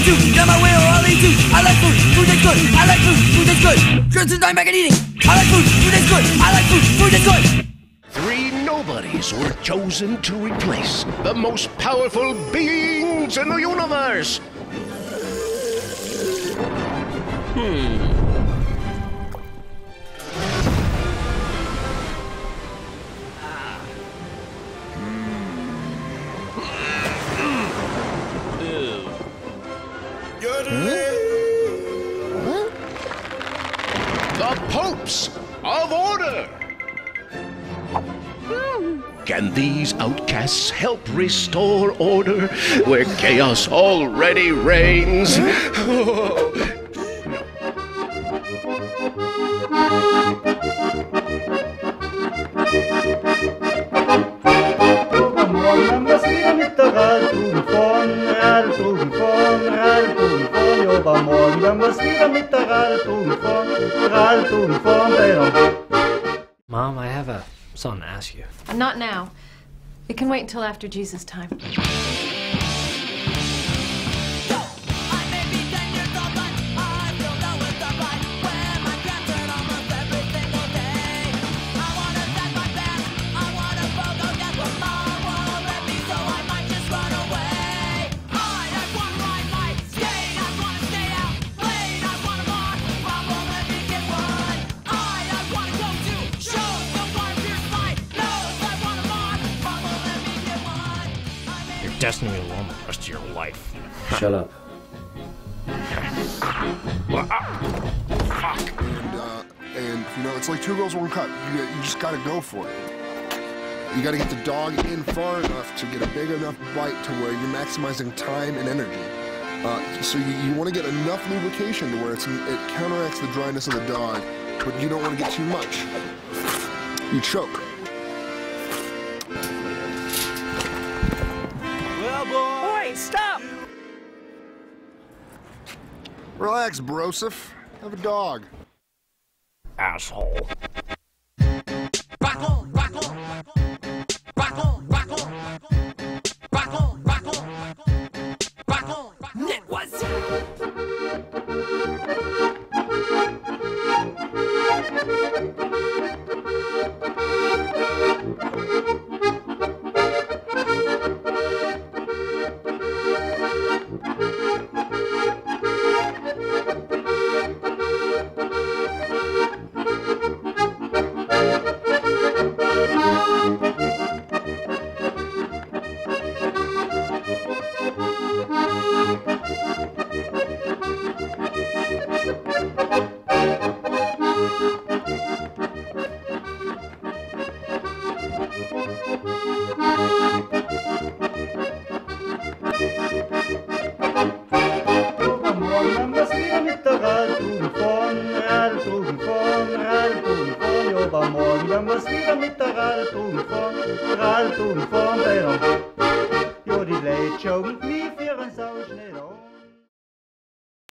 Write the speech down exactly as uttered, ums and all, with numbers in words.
to, down my way or I'll eat you. I like food, food is good. I like food, food is good. Christians I'm back at eating. I like food, food is good. I like food, food is good. Three nobodies were chosen to replace the most powerful beings in the universe. Hmm. Huh? The popes of order. Can these outcasts help restore order where chaos already reigns? Oh, Mom, I have a something to ask you. Not now. It can wait until after Jesus' time. You're destined to be alone the rest of your life. Shut up. Fuck. And, uh, and, you know, it's like two girls, one cup. You, you just gotta go for it. You gotta get the dog in far enough to get a big enough bite to where you're maximizing time and energy. Uh, so you, you want to get enough lubrication to where it's, it counteracts the dryness of the dog, but you don't want to get too much. You choke. Well, boy, stop! Relax, Broseph. Have a dog. Asshole. Rock on, rock on, rock on, rock on, rock on, rock on, rock on. It was. Morgen, dann was wieder mit der Radtour von, Radtour von,